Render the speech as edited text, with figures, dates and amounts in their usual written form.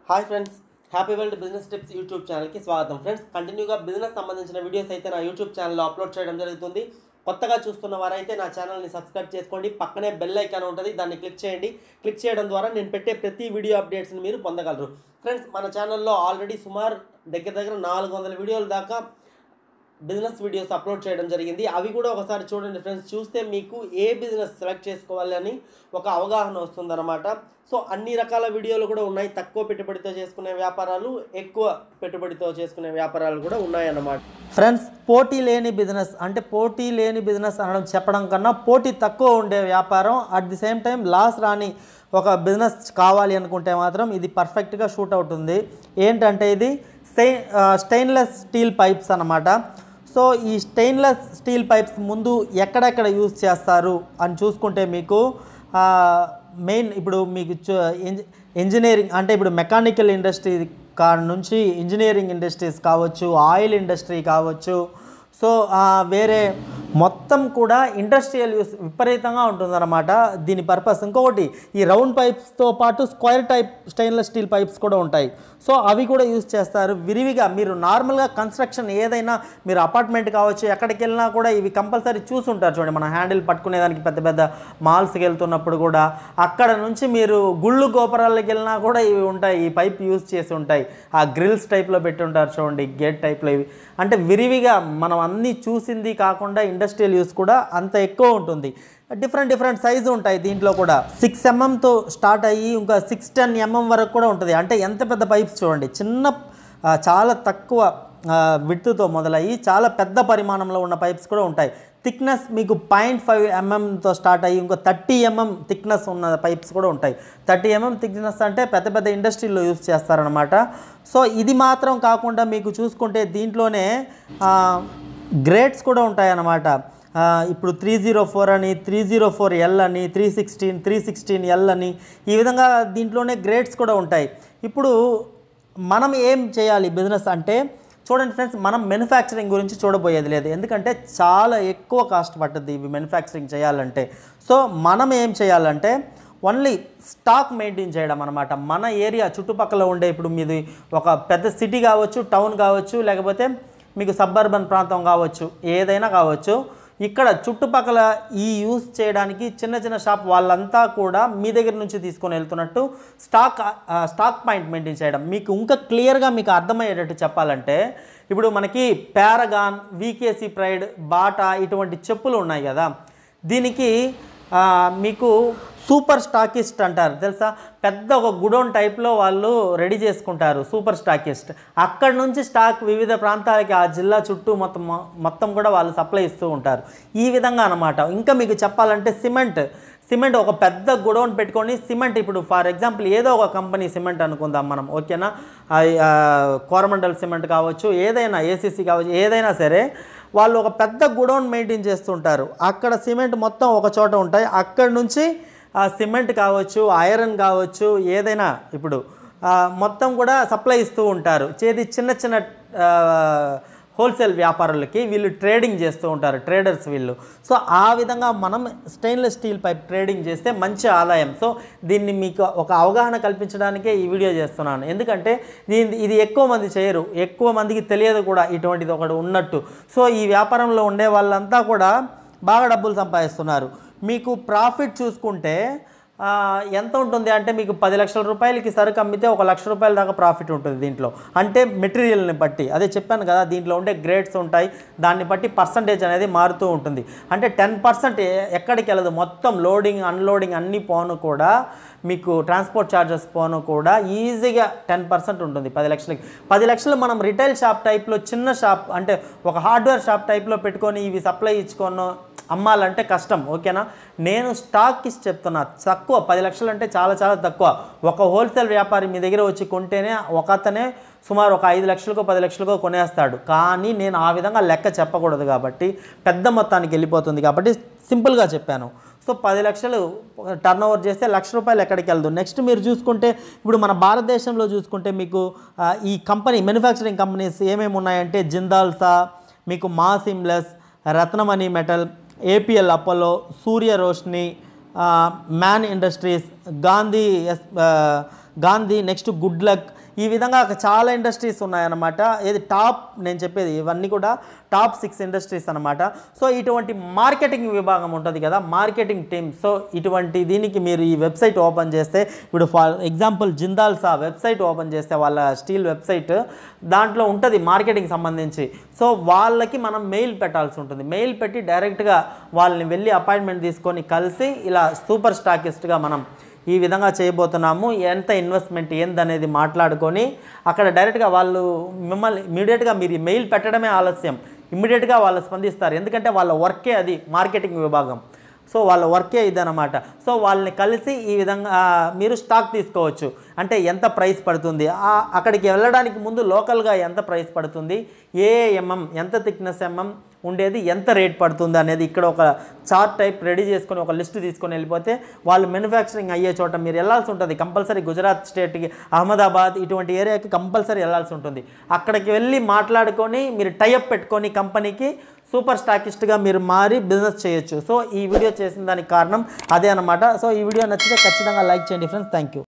Hi friends, happy world business tips YouTube ఛానల్కి స్వాగతం. Friends, కంటిన్యూగా బిజినెస్ సంబంధించిన వీడియోస్ అయితే నా యూట్యూబ్ ఛానల్లో అప్లోడ్ చేయడం జరుగుతుంది. కొత్తగా చూస్తున్న వారైతే నా ఛానల్ని సబ్స్క్రైబ్ చేసుకోండి. పక్కనే బెల్ ఐకాన్ ఉంటుంది, దాన్ని క్లిక్ చేయండి. క్లిక్ చేయడం ద్వారా నేను పెట్టే ప్రతి వీడియో అప్డేట్స్ని మీరు పొందగలరు. ఫ్రెండ్స్, మన ఛానల్లో ఆల్రెడీ సుమారు దగ్గర 400 వీడియోల దాకా బిజినెస్ వీడియోస్ అప్లోడ్ చేయడం జరిగింది. అవి కూడా ఒకసారి చూడండి ఫ్రెండ్స్. చూస్తే మీకు ఏ బిజినెస్ సెలెక్ట్ చేసుకోవాలి అని ఒక అవగాహన వస్తుందన్నమాట. సో అన్ని రకాల వీడియోలు కూడా ఉన్నాయి. తక్కువ పెట్టుబడితో చేసుకునే వ్యాపారాలు, ఎక్కువ పెట్టుబడితో చేసుకునే వ్యాపారాలు కూడా ఉన్నాయన్నమాట. ఫ్రెండ్స్, పోటీ లేని బిజినెస్ అంటే పోటీ లేని బిజినెస్ అనడం చెప్పడం కన్నా పోటీ తక్కువ ఉండే వ్యాపారం, at the same time loss రాని ఒక బిజినెస్ కావాలి అనుకుంటే మాత్రం ఇది పర్ఫెక్ట్గా షూట్ అవుతుంది. ఏంటంటే ఇది స్టెయిన్లెస్ స్టీల్ పైప్స్ అన్నమాట. సో ఈ స్టెయిన్లెస్ స్టీల్ పైప్స్ ముందు ఎక్కడెక్కడ యూజ్ చేస్తారు అని చూసుకుంటే మీకు మెయిన్ ఇప్పుడు మీకు ఇంజనీరింగ్ అంటే ఇప్పుడు మెకానికల్ ఇండస్ట్రీ నుంచి ఇంజనీరింగ్ ఇండస్ట్రీస్ కావచ్చు, ఆయిల్ ఇండస్ట్రీ కావచ్చు, సో వేరే మొత్తం కూడా ఇండస్ట్రియల్ యూస్ విపరీతంగా ఉంటుందన్నమాట దీని పర్పస్. ఇంకొకటి, ఈ రౌండ్ పైప్స్తో పాటు square type stainless steel pipes కూడా ఉంటాయి. సో అవి కూడా యూజ్ చేస్తారు విరివిగా. మీరు నార్మల్గా కన్స్ట్రక్షన్ ఏదైనా, మీరు అపార్ట్మెంట్ కావచ్చు, ఎక్కడికి వెళ్ళినా కూడా ఇవి కంపల్సరీ చూసుంటారు. చూడండి, మన హ్యాండిల్ పట్టుకునేదానికి పెద్ద పెద్ద మాల్స్కి వెళ్తున్నప్పుడు కూడా, అక్కడ నుంచి మీరు గుళ్ళు గోపురాలకు వెళ్ళినా కూడా ఇవి ఉంటాయి. ఈ పైప్ యూజ్ చేసి ఉంటాయి. ఆ గ్రిల్స్ టైప్లో పెట్టి ఉంటారు చూడండి, గేట్ టైప్లో. ఇవి అంటే విరివిగా మనం అన్నీ చూసింది కాకుండా ఇండస్ట్రియల్ యూస్ కూడా అంత ఎక్కువ ఉంటుంది. డిఫరెంట్ సైజు ఉంటాయి దీంట్లో కూడా. 6 mm స్టార్ట్ అయ్యి ఇంకా 6-10 mm వరకు కూడా ఉంటుంది. అంటే ఎంత పెద్ద పైప్స్ చూడండి. చిన్న చాలా తక్కువ విడ్త్తో మొదలయ్యి చాలా పెద్ద పరిమాణంలో ఉన్న పైప్స్ కూడా ఉంటాయి. థిక్నెస్ మీకు 0.5 mm స్టార్ట్ అయ్యి ఇంకా 30 mm థిక్నెస్ ఉన్న పైప్స్ కూడా ఉంటాయి. 30 mm థిక్నెస్ అంటే పెద్ద పెద్ద ఇండస్ట్రీలో యూజ్ చేస్తారనమాట. సో ఇది మాత్రం కాకుండా మీకు చూసుకుంటే దీంట్లోనే గ్రేడ్స్ కూడా ఉంటాయన్నమాట. ఇప్పుడు 304 అని, 304L అని, 316L అని, ఈ విధంగా దీంట్లోనే గ్రేడ్స్ కూడా ఉంటాయి. ఇప్పుడు మనం ఏం చేయాలి బిజినెస్ అంటే, చూడండి ఫ్రెండ్స్, మనం మ్యానుఫ్యాక్చరింగ్ గురించి చూడబోయేది లేదు. ఎందుకంటే చాలా ఎక్కువ కాస్ట్ పట్టుద్ది ఇవి మ్యానుఫ్యాక్చరింగ్ చేయాలంటే. సో మనం ఏం చేయాలంటే ఓన్లీ స్టాక్ మెయింటైన్ చేయడం అనమాట. మన ఏరియా చుట్టుపక్కల ఉండే, ఇప్పుడు మీది ఒక పెద్ద సిటీ కావచ్చు, టౌన్ కావచ్చు, లేకపోతే మీకు సబ్బర్బన్ ప్రాంతం కావచ్చు, ఏదైనా కావచ్చు, ఇక్కడ చుట్టుపక్కల ఈ యూస్ చేయడానికి చిన్న షాప్ వాళ్ళంతా కూడా మీ దగ్గర నుంచి తీసుకొని వెళ్తున్నట్టు స్టాక్ పాయింట్ మెయింటైన్ చేయడం. మీకు ఇంకా క్లియర్గా మీకు అర్థమయ్యేటట్టు చెప్పాలంటే, ఇప్పుడు మనకి పారగాన్, వీకేసీ ప్రైడ్, బాటా ఇటువంటి చెప్పులు ఉన్నాయి కదా, దీనికి మీకు సూపర్ స్టాకిస్ట్ అంటారు తెలుసా. పెద్ద ఒక గుడౌన్ టైప్లో వాళ్ళు రెడీ చేసుకుంటారు, సూపర్ స్టాకిస్ట్. అక్కడి నుంచి స్టాక్ వివిధ ప్రాంతాలకి, ఆ జిల్లా చుట్టూ మొత్తం కూడా వాళ్ళు సప్లై ఇస్తూ ఉంటారు. ఈ విధంగా అన్నమాట. ఇంకా మీకు చెప్పాలంటే సిమెంట్ ఒక పెద్ద గుడౌన్ పెట్టుకొని సిమెంట్, ఇప్పుడు ఫర్ ఎగ్జాంపుల్ ఏదో ఒక కంపెనీ సిమెంట్ అనుకుందాం మనం, ఓకేనా, కోరమండల్ సిమెంట్ కావచ్చు, ఏదైనా ఏసీసీ కావచ్చు, ఏదైనా సరే వాళ్ళు ఒక పెద్ద గుడౌన్ మెయింటైన్ చేస్తుంటారు. అక్కడ సిమెంట్ మొత్తం ఒక చోట ఉంటాయి. అక్కడి నుంచి సిమెంట్ కావచ్చు, ఐరన్ కావచ్చు, ఏదైనా ఇప్పుడు మొత్తం కూడా సప్లై ఇస్తూ ఉంటారు. చిన్న హోల్సేల్ వ్యాపారులకి వీళ్ళు ట్రేడింగ్ చేస్తూ ఉంటారు, ట్రేడర్స్ వీళ్ళు. సో ఆ విధంగా మనం స్టెయిన్లెస్ స్టీల్ పైప్ ట్రేడింగ్ చేస్తే మంచి ఆదాయం. సో దీన్ని మీకు ఒక అవగాహన కల్పించడానికే ఈ వీడియో చేస్తున్నాను. ఎందుకంటే ఇది ఎక్కువ మంది చేయరు, ఎక్కువ మందికి తెలియదు కూడా ఇటువంటిది ఒకటి ఉన్నట్టు. సో ఈ వ్యాపారంలో ఉండే వాళ్ళంతా కూడా బాగా డబ్బులు సంపాదిస్తున్నారు. మీకు ప్రాఫిట్ చూసుకుంటే ఎంత ఉంటుంది అంటే, మీకు 10 లక్షల రూపాయలకి సరుకు అమ్మితే 1 లక్ష రూపాయల దాకా ప్రాఫిట్ ఉంటుంది దీంట్లో. అంటే మెటీరియల్ని బట్టి, అదే చెప్పాను కదా, దీంట్లో ఉండే గ్రేడ్స్ ఉంటాయి, దాన్ని బట్టి పర్సంటేజ్ అనేది మారుతూ ఉంటుంది. అంటే 10% ఎక్కడికి వెళ్ళదు, మొత్తం లోడింగ్ అన్లోడింగ్ అన్నీ పోను కూడా, మీకు ట్రాన్స్పోర్ట్ ఛార్జెస్ పోను కూడా ఈజీగా 10% ఉంటుంది 10 లక్షలకి. 10 లక్షలు మనం రిటైల్ షాప్ టైప్లో, చిన్న షాప్ అంటే ఒక హార్డ్వేర్ షాప్ టైప్లో పెట్టుకొని ఇవి సప్లై ఇచ్చుకొని అమ్మాలంటే కష్టం, ఓకేనా. నేను స్టాక్ ఇచ్చి చెప్తున్నా, తక్కువ 10 లక్షలు అంటే చాలా తక్కువ. ఒక హోల్సేల్ వ్యాపారి మీ దగ్గర వచ్చి కొంటేనే ఒకతనే సుమారు ఒక 5 లక్షలకో 10 లక్షలకో కొనేస్తాడు. కానీ నేను ఆ విధంగా లెక్క చెప్పకూడదు కాబట్టి, పెద్ద మొత్తానికి వెళ్ళిపోతుంది కాబట్టి సింపుల్గా చెప్పాను. సో 10 లక్షలు టర్న్ ఓవర్ చేస్తే 1 లక్ష రూపాయలు ఎక్కడికి వెళ్దు. నెక్స్ట్ మీరు చూసుకుంటే, ఇప్పుడు మన భారతదేశంలో చూసుకుంటే మీకు ఈ కంపెనీ మ్యానుఫ్యాక్చరింగ్ కంపెనీస్ ఏమేమి ఉన్నాయంటే, జిందాల్సా, మీకు మా seamless, Ratnamani metal, APL Apollo, Surya Roshni, Man industries, Gandhi, next good luck, ఈ విధంగా చాలా ఇండస్ట్రీస్ ఉన్నాయన్నమాట. ఏది టాప్, నేను చెప్పేది ఇవన్నీ కూడా టాప్ 6 ఇండస్ట్రీస్ అనమాట. సో ఇటువంటి మార్కెటింగ్ విభాగం ఉంటుంది కదా, మార్కెటింగ్ టీమ్. సో ఇటువంటి దీనికి మీరు ఈ వెబ్సైట్ ఓపెన్ చేస్తే, ఇప్పుడు for example Jindal SAW website open చేస్తే, వాళ్ళ స్టీల్ వెబ్సైట్, దాంట్లో ఉంటుంది మార్కెటింగ్ సంబంధించి. సో వాళ్ళకి మనం మెయిల్ పెట్టాల్సి ఉంటుంది. మెయిల్ పెట్టి డైరెక్ట్గా వాళ్ళని వెళ్ళి అపాయింట్మెంట్ తీసుకొని కలిసి ఇలా సూపర్ స్టాకిస్ట్గా మనం ఈ విధంగా చేయబోతున్నాము. ఎంత ఇన్వెస్ట్మెంట్ ఏందనేది మాట్లాడుకొని అక్కడ డైరెక్ట్గా వాళ్ళు మిమ్మల్ని ఇమ్మీడియట్గా మీరు మెయిల్ పెట్టడమే ఆలస్యం, ఇమ్మీడియట్గా వాళ్ళు స్పందిస్తారు. ఎందుకంటే వాళ్ళ వర్కే అది, మార్కెటింగ్ విభాగం. సో వాళ్ళ వర్కే ఇదన్నమాట. సో వాళ్ళని కలిసి ఈ విధంగా మీరు స్టాక్ తీసుకోవచ్చు. అంటే ఎంత ప్రైస్ పడుతుంది, అక్కడికి వెళ్ళడానికి ముందు లోకల్గా ఎంత ప్రైస్ పడుతుంది, ఏ ఎంఎం, ఎంత థిక్నెస్ ఎంఎం ఉండేది, ఎంత రేట్ పడుతుంది అనేది ఇక్కడ ఒక చార్ట్ టైప్ రెడీ చేసుకొని ఒక లిస్ట్ తీసుకొని వెళ్ళిపోతే, వాళ్ళు మ్యానుఫ్యాక్చరింగ్ అయ్యే చోట మీరు వెళ్ళాల్సి ఉంటుంది. కంపల్సరీ గుజరాత్ స్టేట్కి, అహ్మదాబాద్ ఇటువంటి ఏరియాకి కంపల్సరీ వెళ్ళాల్సి ఉంటుంది. అక్కడికి వెళ్ళి మాట్లాడుకొని మీరు టైఅప్ పెట్టుకొని కంపెనీకి సూపర్ స్టాకిస్ట్గా మీరు మారి బిజినెస్ చేయొచ్చు. సో ఈ వీడియో చేసిన దానికి కారణం అదే అనమాట. సో ఈ వీడియో నచ్చితే ఖచ్చితంగా లైక్ చేయండి ఫ్రెండ్స్. Thank you.